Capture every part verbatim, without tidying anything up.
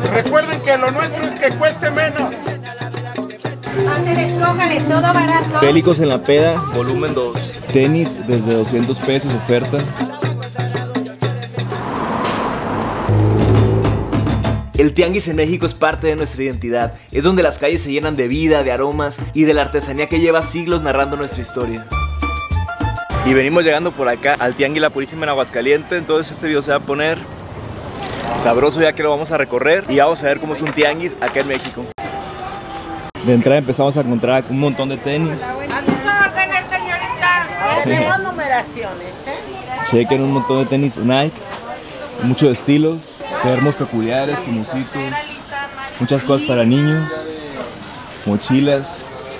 Recuerden que lo nuestro es que cueste menos. Escójale, todo barato. Bélicos en la peda, volumen dos. Tenis desde doscientos pesos, oferta. El tianguis en México es parte de nuestra identidad. Es donde las calles se llenan de vida, de aromas y de la artesanía que lleva siglos narrando nuestra historia. Y venimos llegando por acá al Tianguis La Purísima en Aguascalientes. Entonces este video se va a poner sabroso ya que lo vamos a recorrer y vamos a ver cómo es un tianguis acá en México. De entrada empezamos a encontrar un montón de tenis. A sus órdenes, señorita. Tenemos numeraciones, ¿eh? Chequen un montón de tenis Nike, muchos estilos, termos peculiares, comositos, muchas cosas para niños, mochilas,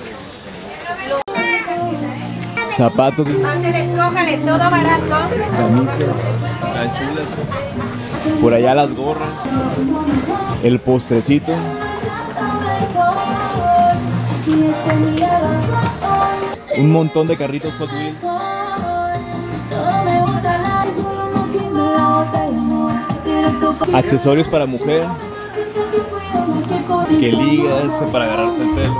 zapatos, Escójale, todo barato. camisas, tan chulas. Por allá las gorras, el postrecito. Un montón de carritos Hot Wheels. Accesorios para mujer. Que ligas para agarrarte el pelo.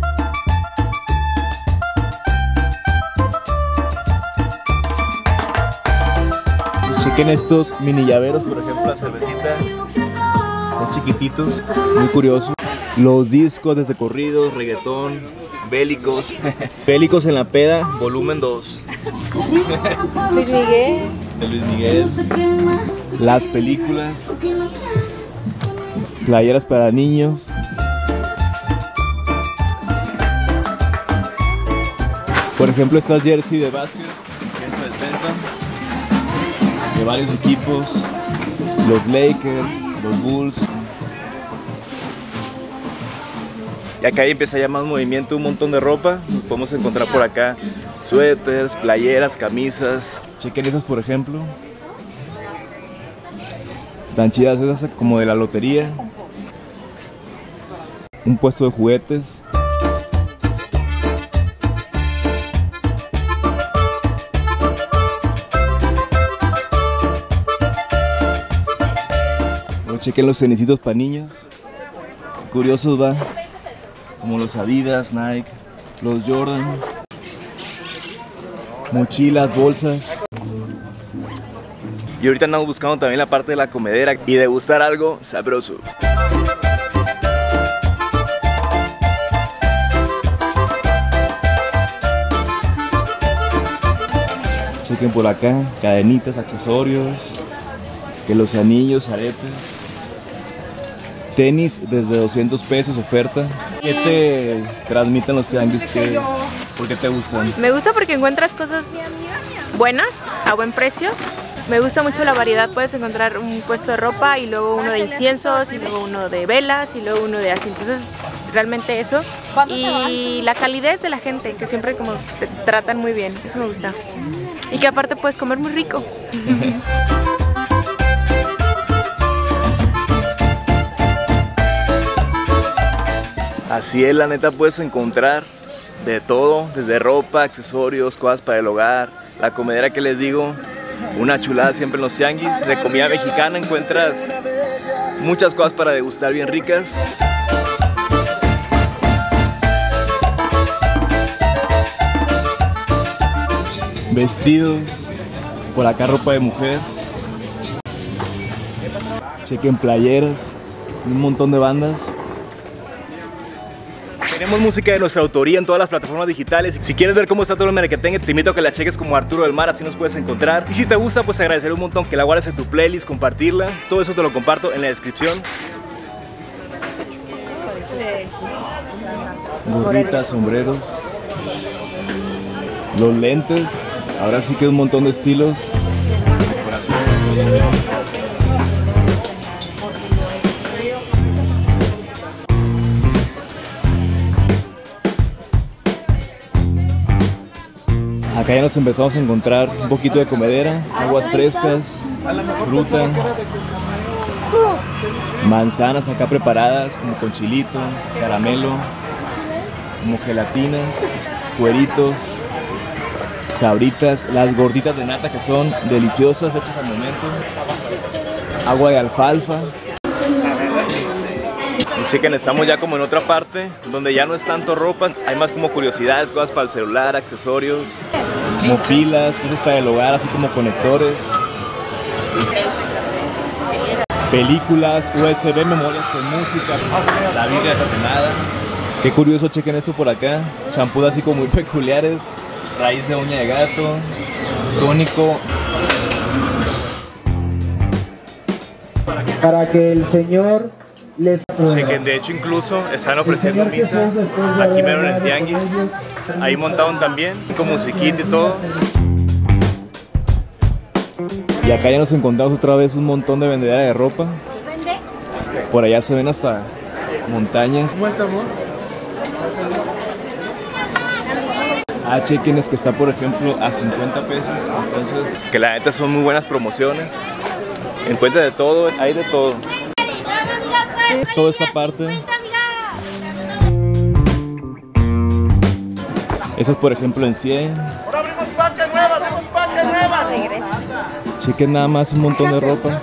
Chequen estos mini llaveros, por ejemplo la cervecita. Son chiquititos, muy curioso. Los discos desde corridos, reggaetón, bélicos. Bélicos en la peda, volumen dos. Luis Miguel. De Luis Miguel. Las películas. Playeras para niños. Por ejemplo, estas jersey de básquet, ciento sesenta. De varios equipos. Los Lakers, los Bulls. Y acá ahí empieza ya más movimiento, un montón de ropa. Podemos encontrar por acá suéteres, playeras, camisas. Chequen esas, por ejemplo. Están chidas esas, como de la lotería. Un puesto de juguetes. Bueno, chequen los tenisitos para niños. Curiosos va. Como los Adidas, Nike, los Jordan, mochilas, bolsas. Y ahorita andamos buscando también la parte de la comedera y degustar algo sabroso. Chequen por acá, cadenitas, accesorios, que los anillos, aretes. Tenis desde doscientos pesos, oferta. ¿Qué te transmiten los tianguis? ¿Por qué te gustan? Me gusta porque encuentras cosas buenas, a buen precio. Me gusta mucho la variedad, puedes encontrar un puesto de ropa y luego uno de inciensos y luego uno de velas y luego uno de así. Entonces, realmente eso. Y la calidez de la gente, que siempre como te tratan muy bien, eso me gusta. Y que aparte puedes comer muy rico. Así es, la neta puedes encontrar de todo, desde ropa, accesorios, cosas para el hogar, la comedera que les digo, una chulada siempre en los tianguis. De comida mexicana encuentras muchas cosas para degustar bien ricas. Vestidos, por acá ropa de mujer. Chequen playeras, un montón de bandas. Tenemos música de nuestra autoría en todas las plataformas digitales. Si quieres ver cómo está todo el merequetengue, te invito a que la cheques como Arturo del Mar, así nos puedes encontrar. Y si te gusta, pues agradecer un montón que la guardes en tu playlist, compartirla. Todo eso te lo comparto en la descripción. Gorritas, sombreros, los lentes. Ahora sí que un montón de estilos. Acá ya nos empezamos a encontrar un poquito de comedera, aguas frescas, fruta, manzanas acá preparadas como con chilito, caramelo, como gelatinas, cueritos, sabritas, las gorditas de nata que son deliciosas, hechas al momento, agua de alfalfa, Chequen, estamos ya como en otra parte, donde ya no es tanto ropa, hay más como curiosidades, cosas para el celular, accesorios, como pilas, cosas para el hogar, así como conectores. Películas, U S B, memorias con música, la Biblia tapenada. Qué curioso, chequen esto por acá. Champús así como muy peculiares. Raíz de uña de gato. Tónico. Para que el Señor les... Chequen, de hecho incluso están ofreciendo misa aquí mero en el tianguis. Ahí montaron también, con musiquita y todo. Y acá ya nos encontramos otra vez un montón de vendedera de ropa. Por allá se ven hasta montañas. Ah, chequen, es que está por ejemplo a cincuenta pesos. Entonces, que la neta son muy buenas promociones. Encuentra de todo, hay de todo. Es toda esta parte. Esa es por ejemplo en cien. Ahora abrimos paca nueva, abrimos paca nueva. Chequen nada más un montón de ropa.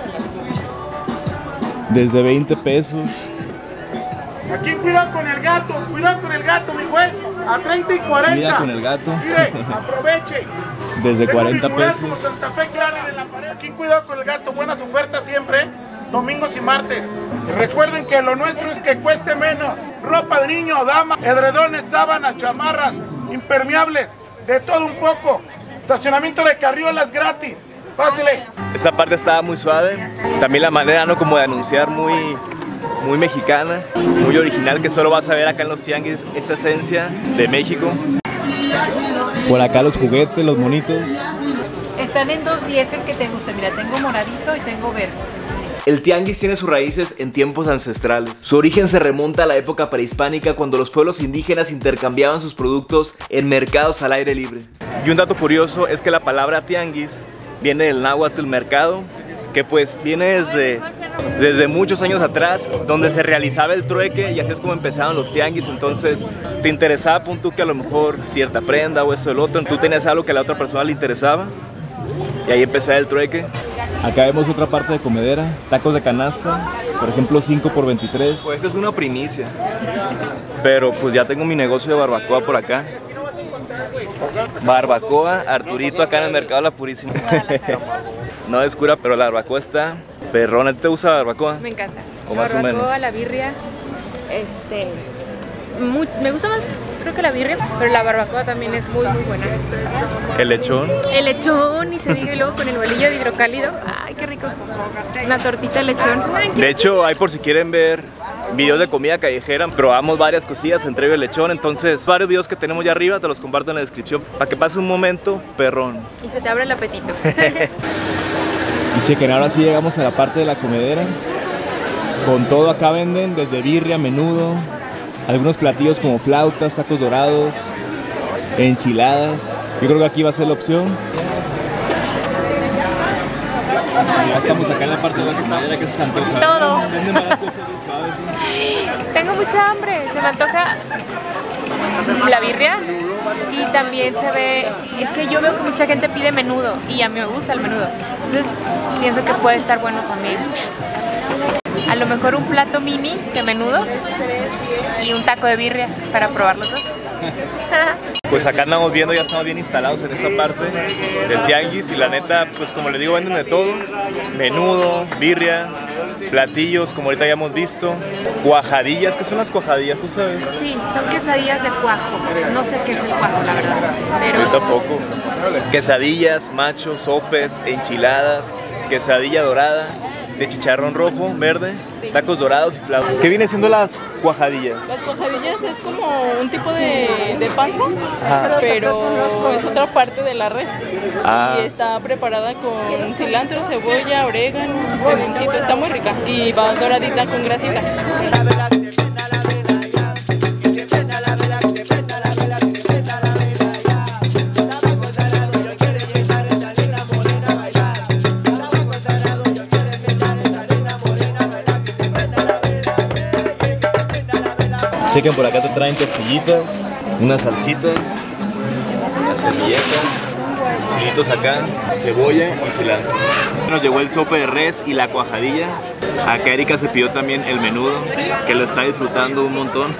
Desde veinte pesos. Aquí cuidado con el gato, cuidado con el gato, mi güey. A treinta y cuarenta. Mira con el gato. Mire, aproveche. Desde Tengo cuarenta mi mural como pesos. Santa Fe Clan en la pared. Aquí cuidado con el gato, buenas ofertas siempre, ¿eh? Domingos y martes. Y recuerden que lo nuestro es que cueste menos. Ropa de niño, dama, edredones, sábanas, chamarras, impermeables, de todo un poco. Estacionamiento de carriolas gratis. Pásele. Esa parte estaba muy suave. También la manera, ¿no?, como de anunciar muy, muy mexicana, muy original, que solo vas a ver acá en los tianguis, esa esencia de México. Por acá los juguetes, los monitos. Están en dos diez el que te guste. Mira, tengo moradito y tengo verde. El tianguis tiene sus raíces en tiempos ancestrales. Su origen se remonta a la época prehispánica, cuando los pueblos indígenas intercambiaban sus productos en mercados al aire libre. Y un dato curioso es que la palabra tianguis viene del náhuatl mercado, que pues viene desde, desde muchos años atrás, donde se realizaba el trueque y así es como empezaron los tianguis. Entonces te interesaba, pon tú, que a lo mejor cierta prenda o esto o el otro, tú tenías algo que a la otra persona le interesaba y ahí empezaba el trueque. Acá vemos otra parte de comedera, tacos de canasta, por ejemplo cinco por veintitrés. Pues esta es una primicia, pero pues ya tengo mi negocio de barbacoa por acá. Barbacoa, Arturito acá en el mercado La Purísima. No es cura, pero la barbacoa está perrona. ¿Te gusta la barbacoa? Me encanta. O La más o barbacoa, menos. la birria, este, muy- me gusta más, creo que la birria, pero la barbacoa también es muy muy buena. El lechón. El lechón, y se diga, y luego con el bolillo de hidrocálido, ay, qué rico. Una tortita de lechón. De hecho, hay, por si quieren ver videos de comida callejera, probamos varias cosillas, entre ellos el lechón. Entonces, varios videos que tenemos ya arriba, te los comparto en la descripción para que pase un momento perrón. Y se te abre el apetito. Y chequen, ahora sí llegamos a la parte de la comedera. Con todo acá venden, desde birria, menudo, algunos platillos como flautas, tacos dorados, enchiladas. Yo creo que aquí va a ser la opción. Ya estamos acá en la parte de la comedera, que se antoja. Todo. Venden varias cosas bien suaves, ¿sí? Tengo mucha hambre, se me antoja la birria y también se ve, es que yo veo que mucha gente pide menudo y a mí me gusta el menudo, entonces pienso que puede estar bueno también. A lo mejor un plato mini de menudo y un taco de birria para probar los dos. Pues acá andamos viendo, ya estamos bien instalados en esta parte del tianguis y la neta, pues como les digo, venden de todo. Menudo, birria, platillos, como ahorita ya hemos visto. Cuajadillas, ¿qué son las cuajadillas? ¿Tú sabes? Sí, son quesadillas de cuajo, no sé qué es el cuajo, la verdad, pero... Yo tampoco. Quesadillas, machos, sopes, enchiladas, quesadilla dorada, de chicharrón rojo, verde, tacos dorados y flautas. ¿Qué viene siendo las cuajadillas? Las cuajadillas es como un tipo de, de panza, Ah. pero es otra parte de la res. Ah. Y está preparada con cilantro, cebolla, orégano, cementito. Está muy rica y va doradita con grasita. Chequen, por acá te traen tortillitas, unas salsitas, las servilletas, chilitos acá, cebolla y cilantro. Nos llegó el sope de res y la cuajadilla. Acá Erika se pidió también el menudo, que lo está disfrutando un montón.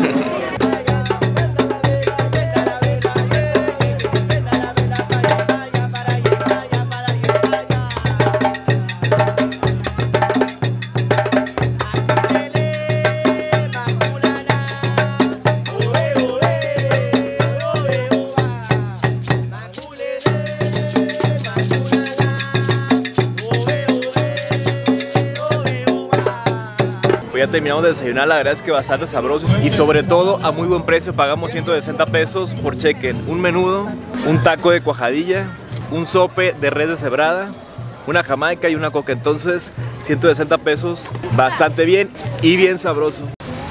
Ya terminamos de desayunar, la verdad es que bastante sabroso y sobre todo a muy buen precio. Pagamos ciento sesenta pesos por chequen un menudo, un taco de cuajadilla, un sope de res deshebrada, una jamaica y una coca. Entonces ciento sesenta pesos, bastante bien y bien sabroso.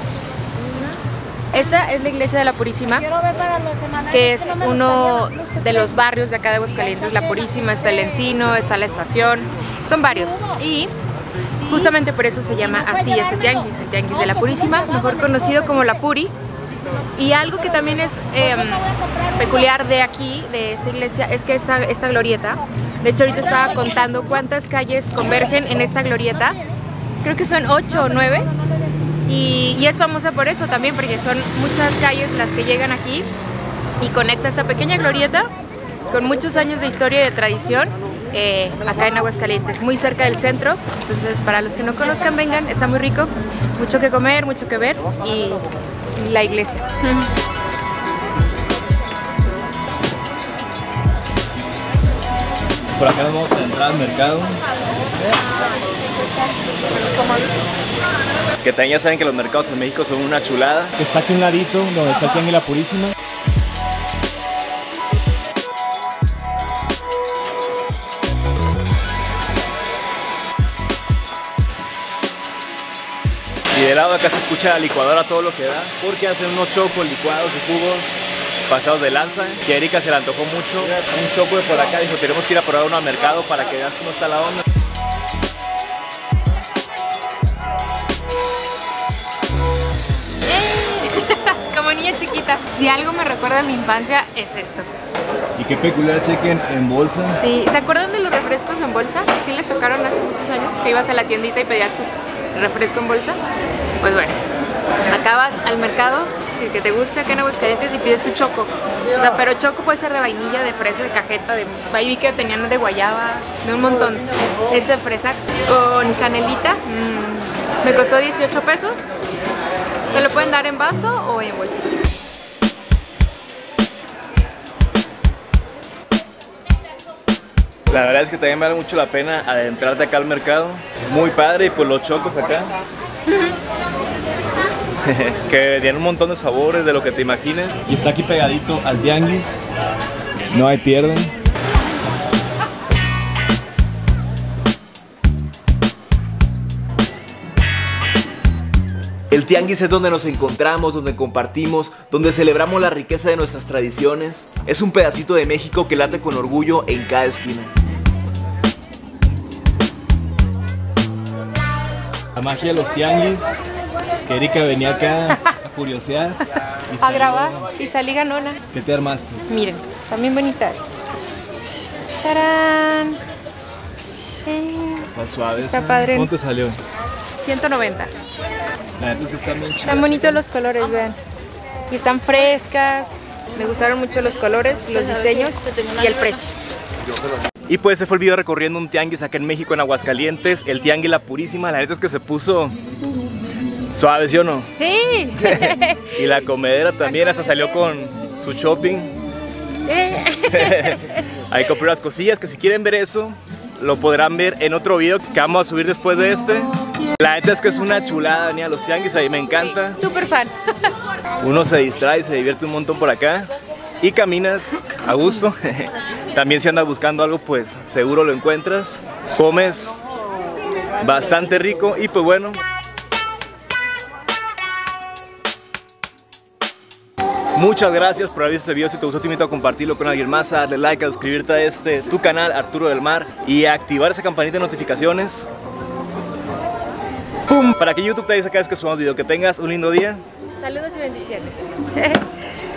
Esta es la iglesia de la Purísima, que es uno de los barrios de acá de Aguascalientes. La Purísima, está el Encino, está la estación, son varios. Y justamente por eso se llama así este tianguis, el tianguis de la Purísima, mejor conocido como la Puri. Y algo que también es eh, peculiar de aquí, de esta iglesia, es que esta, esta glorieta, de hecho ahorita estaba contando cuántas calles convergen en esta glorieta, creo que son ocho o nueve, y, y es famosa por eso también, porque son muchas calles las que llegan aquí y conecta esta pequeña glorieta con muchos años de historia y de tradición. Eh, acá en Aguascalientes, muy cerca del centro. Entonces, para los que no conozcan, vengan, está muy rico, mucho que comer, mucho que ver, y la iglesia. Por acá nos vamos a entrar al mercado. Que también ya saben que los mercados en México son una chulada. Está aquí un ladito donde está el tianguis La Purísima. Y de lado acá se escucha la licuadora todo lo que da, porque hacen unos chocos licuados y jugos pasados de lanza, que a Erika se le antojó mucho. Un choco de por acá, dijo, tenemos que ir a probar uno al mercado para que veas cómo está la onda. Como niña chiquita. Si algo me recuerda a mi infancia, es esto. Y qué peculiar chequen en bolsa. Sí, ¿se acuerdan de los refrescos en bolsa? Sí les tocaron hace muchos años, que ibas a la tiendita y pedías tu refresco en bolsa. Pues bueno, acá vas al mercado que, que te guste acá en Aguascalientes y pides tu choco. O sea, pero choco puede ser de vainilla, de fresa, de cajeta, de ahí vi que tenían de guayaba, de un montón. Es de fresa con canelita. Mmm, me costó dieciocho pesos. Te lo pueden dar en vaso o en bolsita. La verdad es que también me vale mucho la pena adentrarte acá al mercado. Muy padre, y pues los chocos acá. Que tienen un montón de sabores, de lo que te imagines. Y está aquí pegadito al tianguis. No hay pierden. El tianguis es donde nos encontramos, donde compartimos, donde celebramos la riqueza de nuestras tradiciones. Es un pedacito de México que late con orgullo en cada esquina. La magia de los tianguis, que Erika venía acá a curiosear. Y A salió. grabar y salí ganona. ¿Qué te armaste? Miren, también bonitas. ¡Tarán! Eh, Está suave. Está esa. padre. ¿Cuánto te salió? ciento noventa. La neta es que están bien chidas. Están bonitos los colores, vean. Y están frescas. Me gustaron mucho los colores, los diseños y el precio. Y pues se fue el video recorriendo un tianguis acá en México, en Aguascalientes. El tianguis La Purísima. La neta es que se puso suave, ¿sí o no? Sí. Y la comedera también, hasta salió con su shopping. Ahí compré unas cosillas que si quieren ver eso, lo podrán ver en otro video que vamos a subir después de este. La neta es que es una chulada venir a los tianguis, a mí me encanta. Súper fan. Uno se distrae, se divierte un montón por acá y caminas a gusto. También si andas buscando algo, pues seguro lo encuentras. Comes bastante rico y pues bueno. Muchas gracias por haber visto este video. Si te gustó, te invito a compartirlo con alguien más, a darle like, a suscribirte a este, tu canal, Arturo del Mar, y a activar esa campanita de notificaciones. ¡Pum! Para que YouTube te avise cada vez que subamos video. Que tengas un lindo día. Saludos y bendiciones.